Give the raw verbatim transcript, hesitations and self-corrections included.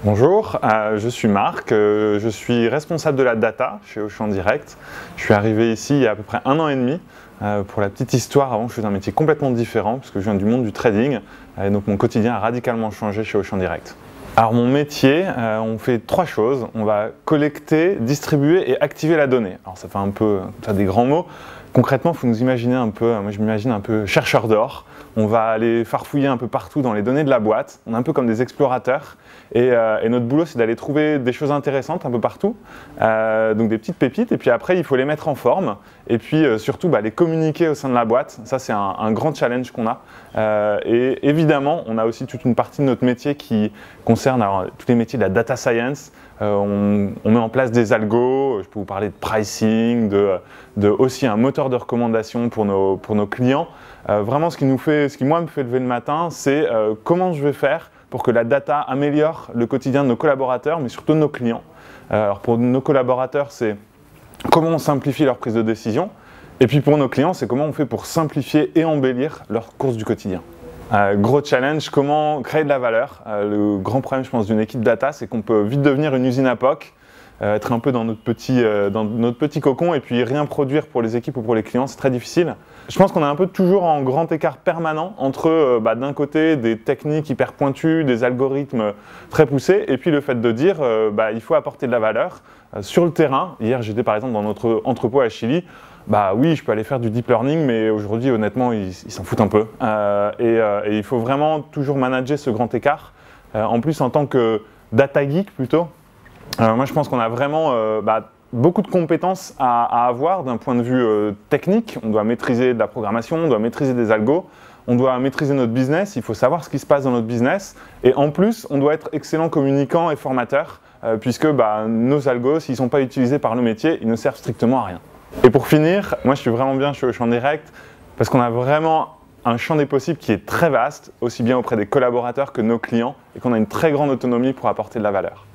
Bonjour, euh, je suis Marc, euh, je suis responsable de la data chez Auchan Direct. Je suis arrivé ici il y a à peu près un an et demi. Euh, pour la petite histoire, avant je faisais un métier complètement différent parce que je viens du monde du trading euh, et donc mon quotidien a radicalement changé chez Auchan Direct. Alors mon métier, euh, on fait trois choses. On va collecter, distribuer et activer la donnée. Alors ça fait un peu ça des grands mots. Concrètement, il faut nous imaginer un peu, moi je m'imagine un peu chercheur d'or. On va aller farfouiller un peu partout dans les données de la boîte. On est un peu comme des explorateurs. Et, euh, et notre boulot, c'est d'aller trouver des choses intéressantes un peu partout, euh, donc des petites pépites. Et puis après, il faut les mettre en forme. Et puis euh, surtout, bah, les communiquer au sein de la boîte. Ça, c'est un, un grand challenge qu'on a. Euh, et évidemment, on a aussi toute une partie de notre métier qui concerne alors, tous les métiers de la data science. Euh, on, on met en place des algos. Je peux vous parler de pricing, de, de aussi un moteur de recommandation pour nos, pour nos clients. Euh, vraiment, ce qui nous fait, ce qui moi me fait lever le matin, c'est euh, comment je vais faire pour que la data améliore le quotidien de nos collaborateurs, mais surtout de nos clients. Euh, alors pour nos collaborateurs, c'est comment on simplifie leur prise de décision. Et puis pour nos clients, c'est comment on fait pour simplifier et embellir leur course du quotidien. Euh, gros challenge, comment créer de la valeur. Euh, le grand problème, je pense, d'une équipe data, c'est qu'on peut vite devenir une usine à P O C, euh, être un peu dans notre, petit, euh, dans notre petit cocon et puis rien produire pour les équipes ou pour les clients, c'est très difficile. Je pense qu'on est un peu toujours en grand écart permanent entre euh, bah, d'un côté des techniques hyper pointues, des algorithmes très poussés, et puis le fait de dire euh, bah, il faut apporter de la valeur euh, sur le terrain. Hier, j'étais par exemple dans notre entrepôt à Chili. Bah oui, je peux aller faire du deep learning, mais aujourd'hui, honnêtement, ils s'en foutent un peu. Euh, et, euh, et il faut vraiment toujours manager ce grand écart. Euh, en plus, en tant que data geek plutôt, euh, moi je pense qu'on a vraiment euh, bah, beaucoup de compétences à, à avoir d'un point de vue euh, technique. On doit maîtriser de la programmation, on doit maîtriser des algos, on doit maîtriser notre business, il faut savoir ce qui se passe dans notre business. Et en plus, on doit être excellent communicant et formateur, euh, puisque bah, nos algos, s'ils ne sont pas utilisés par le métier, ils ne servent strictement à rien. Et pour finir, moi je suis vraiment bien chez Auchan Direct, parce qu'on a vraiment un champ des possibles qui est très vaste, aussi bien auprès des collaborateurs que de nos clients, et qu'on a une très grande autonomie pour apporter de la valeur.